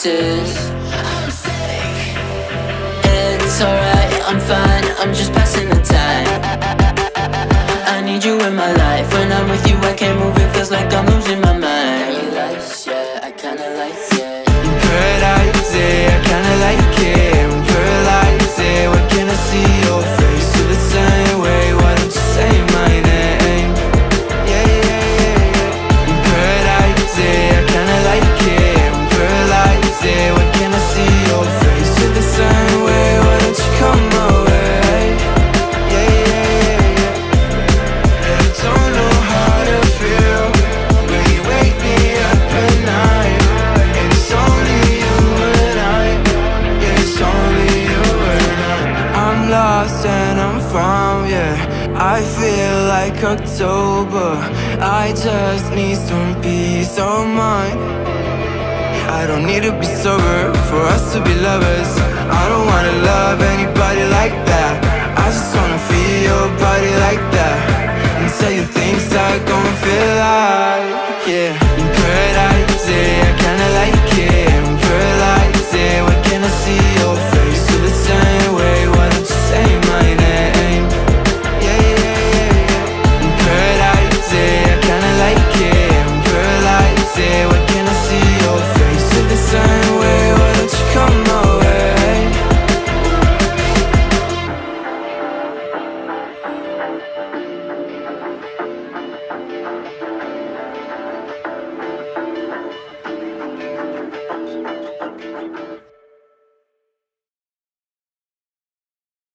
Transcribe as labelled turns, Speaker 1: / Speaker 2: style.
Speaker 1: places. I'm sick. It's alright, I'm fine, I'm just passing the time. I need you in my life. When I'm with you I can't move, it feels like I'm losing my mind. Paradise, yeah, I kinda like it.
Speaker 2: In paradise, yeah, I kinda like it. In paradise, yeah, why can't I see your face? Feel the same way, why don't you say my name? Yeah, yeah, yeah, yeah. In paradise, yeah, I kinda like it. In paradise, yeah, why can't I see your face? Feel the same way, why don't you come my way? Yeah, yeah, yeah, yeah. I don't know how to feel when you wake me up at night. And it's only you and I. Yeah, it's only you and I. I'm lost and I'm found, yeah. I feel like October. I just need some peace of mind. I don't need to be sober for us to be lovers. I don't wanna love anybody like that. I just wanna feel your body like that, and tell you things that gon' feel like, yeah.